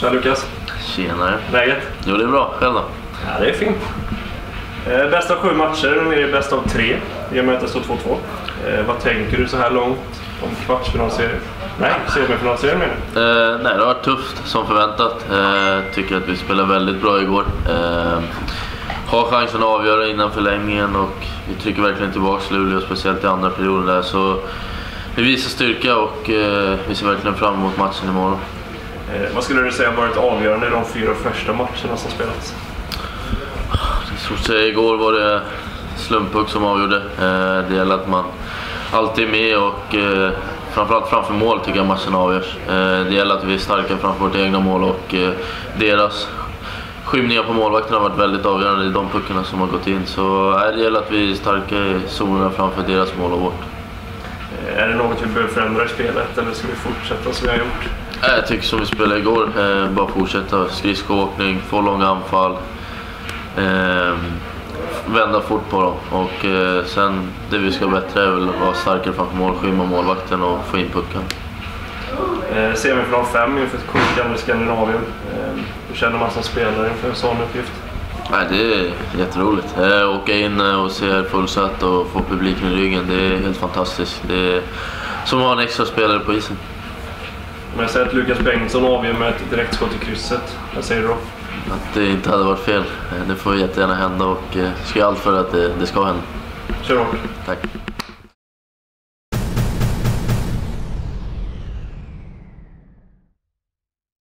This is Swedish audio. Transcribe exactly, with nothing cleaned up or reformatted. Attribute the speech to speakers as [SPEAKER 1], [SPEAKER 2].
[SPEAKER 1] Tja Lukas.
[SPEAKER 2] Tjenare.
[SPEAKER 1] Läget?
[SPEAKER 2] Jo, det är bra. Själv då?
[SPEAKER 1] Ja, det är fint. Eh, bäst av sju matcher, nu är det bäst av tre. I och med att det står två två. Eh, vad tänker du så här långt om kvartsfinalserien? Nej, semifinalserien menar
[SPEAKER 2] jag. Eh, nej, det har varit tufft som förväntat. Eh, tycker att vi spelade väldigt bra igår. Eh, har chansen att avgöra innan förlängningen och vi trycker verkligen tillbaka Luleå, speciellt i andra perioden där. Så vi visar styrka och eh, vi ser verkligen fram emot matchen imorgon.
[SPEAKER 1] Eh, vad skulle du säga har varit avgörande i de fyra första matcherna som spelats?
[SPEAKER 2] Så att säga, igår var det slumppuck som avgjorde. Eh, det gäller att man alltid är med och eh, framförallt framför mål tycker jag matchen avgörs. Eh, det gäller att vi är starka framför vårt egna mål och eh, deras skymningar på målvakten har varit väldigt avgörande i de puckarna som har gått in. Så eh, det gäller att vi är starka i zonerna framför deras mål och vårt.
[SPEAKER 1] Eh, är det något vi behöver förändra i spelet eller ska vi fortsätta som vi har gjort?
[SPEAKER 2] Eh, jag tycker som vi spelade igår, eh, bara fortsätta. Skridskoåkning, få långa anfall. Eh, vända fort på dem och eh, sen det vi ska bättre är väl att vara starkare framför mål, skymma målvakten och få in pucken.
[SPEAKER 1] Eh, semifinal fem inför ett kokande Skandinavien. Eh, hur känner man som spelare inför en sån uppgift?
[SPEAKER 2] Nej, det är jätteroligt. Eh, åka in och se fullsatt och få publiken i ryggen, det är helt fantastiskt. Det är som att ha en extra spelare på isen.
[SPEAKER 1] Men jag säger att Lukas Bengtsson avgör med ett direktskott i krysset. Vad säger du då?
[SPEAKER 2] Att det inte hade varit fel. Det får jättegärna hända och ska allt för att det, det ska hända.
[SPEAKER 1] Kör hårt.
[SPEAKER 2] Tack.